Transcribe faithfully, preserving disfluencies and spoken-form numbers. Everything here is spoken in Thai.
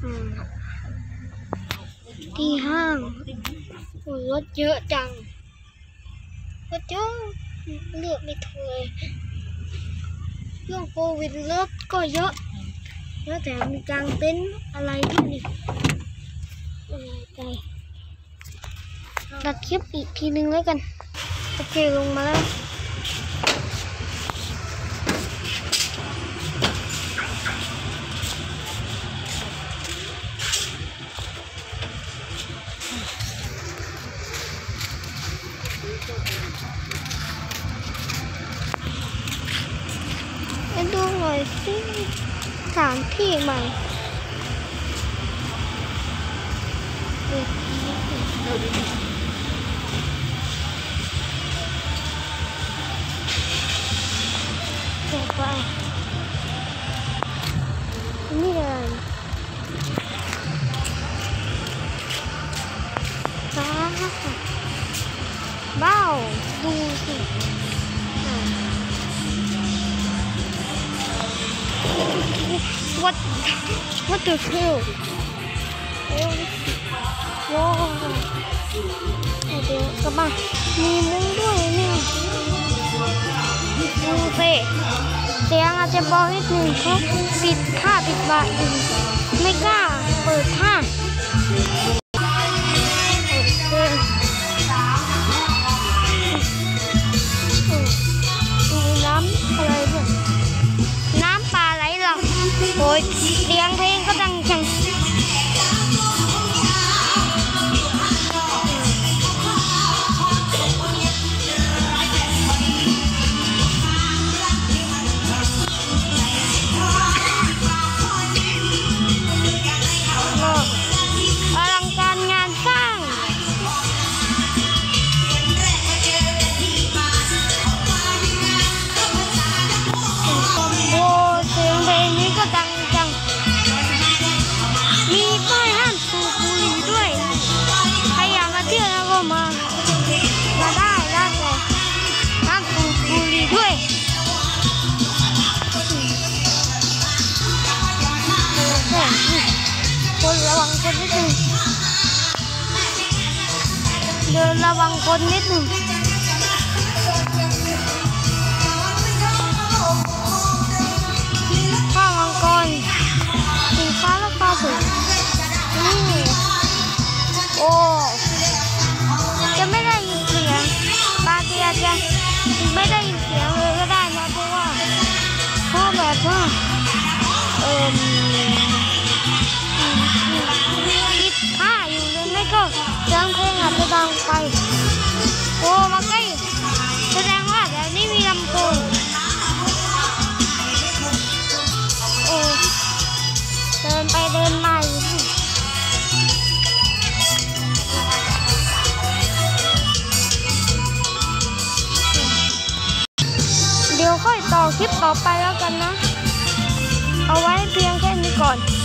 ที่ห้างรถเยอะจังรถเยอะเลือกไม่ถูกเลยเรื่องโควิดรถก็เยอะแล้วแต่มีกางเต็นท์อะไรด้วยนี่ใจตัดคลิปอีกทีนึงแล้วกันโอเคลงมาแล้วไปดูหน่อยสิสถานที่ใหม่ต่อไปนี่เลยจ้าบ้าวดูสิWhat What the hell ว้าวเดี๋ยวกลับมามีมุ้งด้วยเนี่ยดูสิเสียงอาจจะเบานิดหนึ่งเพราะปิดผ้าปิดบาอยู่ไม่กล้าเปิดผ้ามีน้ำอะไรด้วยน้ำปลาไหลหลากโอ้ยเสียงเพลงก็ดังจังอลังการงานสร้างโอ้เสียงเพลงนี้ก็ดังจังมีป้ายห้ามสูบบุหรี่ด้วยใครอยากมาเที่ยวแล้วก็มามาได้ได้เลยห้ามสูบบุหรี่ด้วยคนระวังคนนิดนึงเดินระวังคนนิดนึงข้าวมังกรสินค้าราคาถูกนี่โอ้จะไม่ได้ยินเสียงบางทีอาจจะไม่ได้ยินเสียงเลยก็ได้นะเพราะว่าเพราะแบบว่าเอ่อปิดผ้าอยู่เลยไม่ก็เสียงเพลงอาจจะดังไปโอ้มาใกล้แสดงว่าเดี๋ยวนี้มีลำโพงโอ้เดินไปเดินมาอยู่เดี๋ยวค่อยต่อคลิปต่อไปแล้วกันนะเอาไว้เพียงแค่นี้ก่อน